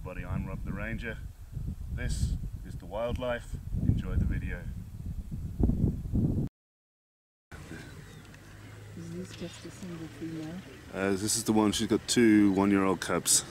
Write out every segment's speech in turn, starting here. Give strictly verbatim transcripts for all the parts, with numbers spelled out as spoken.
everybody, I'm Rob the Ranger. This is the wildlife. Enjoy the video. Is this just a single female? Uh, this is the one, she's got two one-year-old cubs.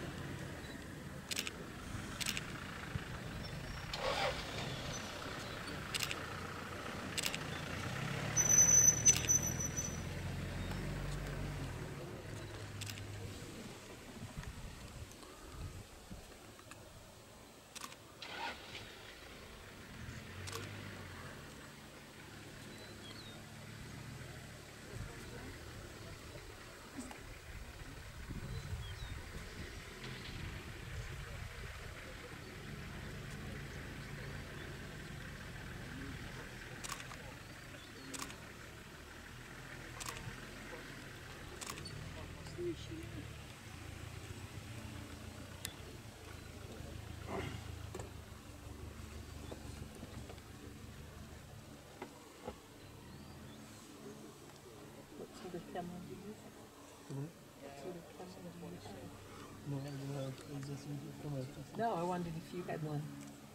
What sort of camera do you use? Hmm? What sort of camera do you use? No, I don't have. I just need to come out. No, I wondered if you had one.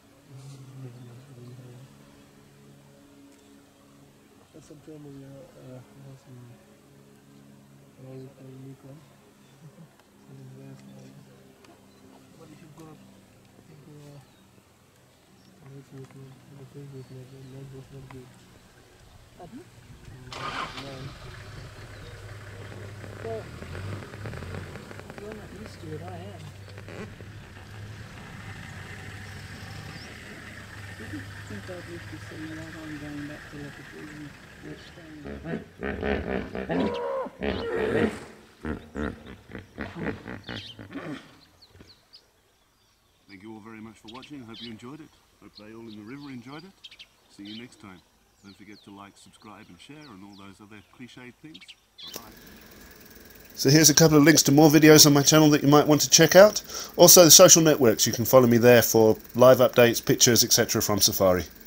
At some time we uh, have some uh, unique one. So there's like, but if you've got, I think uh, let's look at the thing with my lens was not good. Pardon? Um, Well, you're not used to it, I am. I think I'd used to seeing that on going back to look at these which Thank you all very much for watching. I hope you enjoyed it. Hope they all in the river enjoyed it. See you next time. Don't forget to like, subscribe and share and all those other cliched things. Bye-bye. So here's a couple of links to more videos on my channel that you might want to check out. Also the social networks, you can follow me there for live updates, pictures, et cetera from Safari.